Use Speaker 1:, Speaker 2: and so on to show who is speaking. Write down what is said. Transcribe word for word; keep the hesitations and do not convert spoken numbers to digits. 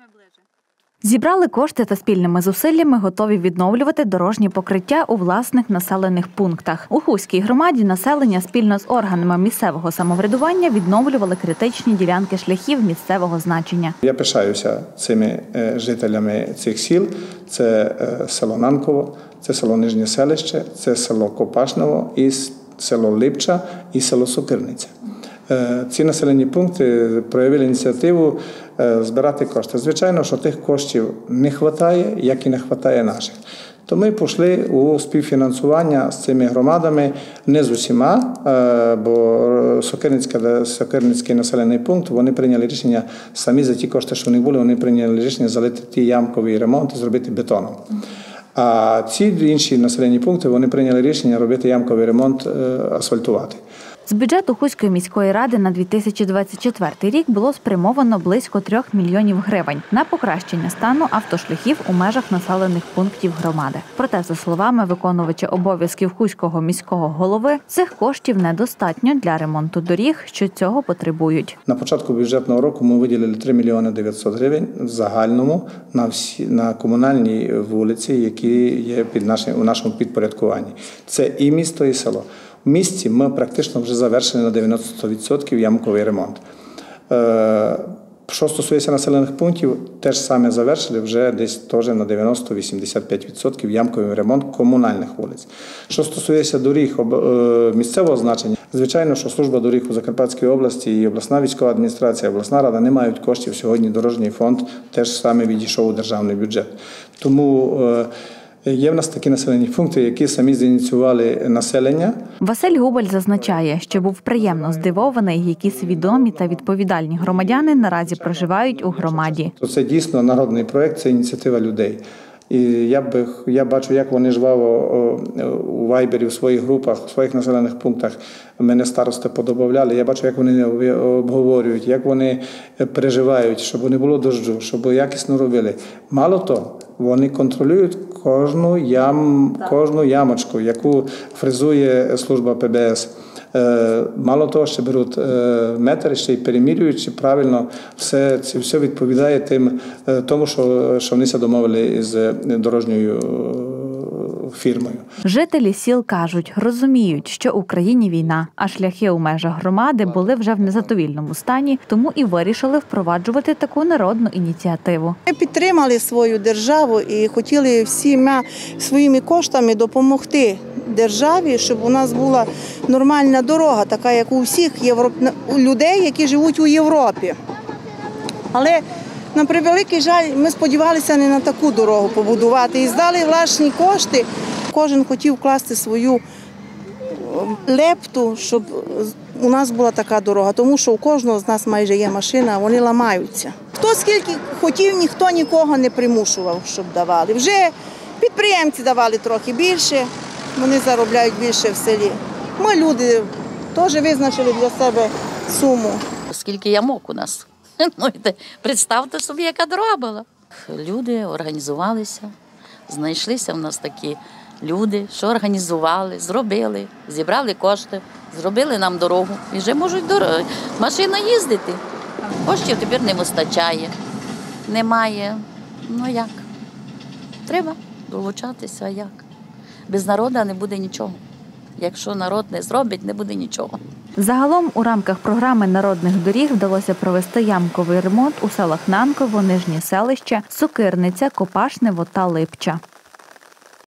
Speaker 1: Зібрали кошти та спільними зусиллями готові відновлювати дорожні покриття у власних населених пунктах. У Хуській громаді населення спільно з органами місцевого самоврядування відновлювали критичні ділянки шляхів місцевого значення.
Speaker 2: Я пишаюся цими жителями цих сіл. Це село Нанково, це село Нижнє Селище, це село Копашнево, і село Липча і село Сокирниця. Ці населені пункти проявили ініціативу збирати кошти. Звичайно, що тих коштів не вистачає, як і не вистачає наших. То ми пішли у співфінансування з цими громадами, не з усіма, бо Сокирницький населений пункт, вони прийняли рішення самі за ті кошти, що в них були, вони прийняли рішення залити ті ямковий ремонт і зробити бетоном. А ці інші населені пункти, вони прийняли рішення робити ямковий ремонт, асфальтувати.
Speaker 1: З бюджету Хуської міської ради на дві тисячі двадцять четвертий рік було спрямовано близько трьох мільйонів гривень на покращення стану автошляхів у межах населених пунктів громади. Проте, за словами виконувача обов'язків Хуського міського голови, цих коштів недостатньо для ремонту доріг, що цього потребують.
Speaker 2: На початку бюджетного року ми виділили три мільйони дев'ятсот гривень в загальному на всі на комунальні вулиці, які є під нашим у нашому підпорядкуванні. Це і місто, і село. В місті ми практично вже завершили на дев'яносто відсотків ямковий ремонт. Що стосується населених пунктів, теж саме завершили вже десь теж на дев'яносто - вісімдесят п'ять відсотків ямковий ремонт комунальних вулиць. Що стосується доріг місцевого значення, звичайно, що служба доріг у Закарпатській області і обласна військова адміністрація, обласна рада не мають коштів. Сьогодні дорожній фонд теж саме відійшов у державний бюджет. Тому є в нас такі населені пункти, які самі зініціювали населення.
Speaker 1: Василь Губаль зазначає, що був приємно здивований, які свідомі та відповідальні громадяни наразі проживають у громаді.
Speaker 2: Це дійсно народний проєкт, це ініціатива людей. І я, б, я бачу, як вони жваво у вайбері, в своїх групах, у своїх населених пунктах мене старости подобавляли. Я бачу, як вони обговорюють, як вони переживають, щоб не було дощу, щоб якісно робили. Мало того, вони контролюють кожну, ям, кожну ямочку, яку фрезує служба Пе Бе Ес. Мало того, ще беруть метри, ще й перемірюють, чи правильно все, це все відповідає тим, тому, що, що вони се домовили з дорожньою фірмою.
Speaker 1: Жителі сіл кажуть, розуміють, що в Україні війна, а шляхи у межах громади були вже в незадовільному стані, тому і вирішили впроваджувати таку народну ініціативу.
Speaker 3: Ми підтримали свою державу і хотіли всіма своїми коштами допомогти державі, щоб у нас була нормальна дорога, така як у всіх європ... людей, які живуть у Європі. Але, на превеликий жаль, ми сподівалися не на таку дорогу побудувати і здали власні кошти. Кожен хотів вкласти свою лепту, щоб у нас була така дорога, тому що у кожного з нас майже є машина, а вони ламаються. Хто скільки хотів, ніхто нікого не примушував, щоб давали. Вже підприємці давали трохи більше, вони заробляють більше в селі. Ми, люди, теж визначили для себе суму.
Speaker 4: Скільки ямок у нас. Ну, представте собі, яка дорога була. Люди організувалися, знайшлися в нас такі люди, що організували, зробили, зібрали кошти, зробили нам дорогу. І вже можуть дорогу, машина їздити. Коштів тепер не вистачає, немає. Ну як? Треба долучатися, а як? Без народу не буде нічого. Якщо народ не зробить, не буде нічого.
Speaker 1: Загалом у рамках програми народних доріг вдалося провести ямковий ремонт у селах Нанково, Нижнє Селище, Сокирниця, Копашнево та Липча.